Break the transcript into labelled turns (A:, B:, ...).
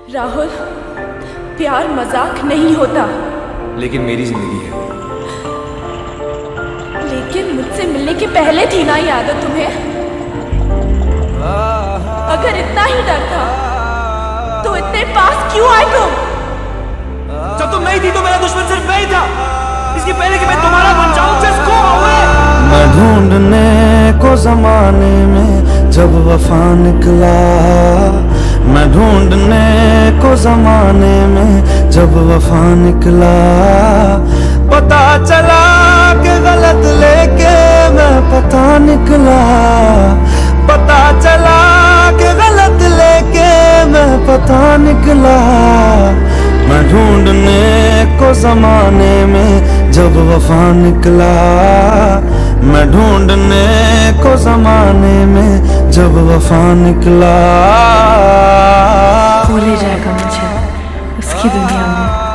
A: राहुल, प्यार मजाक नहीं होता।
B: लेकिन मेरी जिंदगी है।
A: लेकिन मुझसे मिलने के पहले थी ना ये आदत तुम्हें? अगर इतना ही डर था तो इतने पास क्यों आए तुम?
B: जब तुम नहीं थी तो मेरा दुश्मन सिर्फ मैं ही था। इसके पहले कि मैं तुम्हारा बन जाऊं, just go away।
C: मैं ढूंढने को जमाने में जब वफा निकला, मैं ढूंढने को जमाने में जब वफा निकला, पता चला कि गलत लेके मैं पता निकला, पता चला कि गलत लेके मैं पता निकला। मैं ढूंढने को जमाने में जब वफा निकला, मैं ढूंढने को जमाने में जब वफा निकला।
D: वो ले जाएगा मुझे उसकी दुनिया में।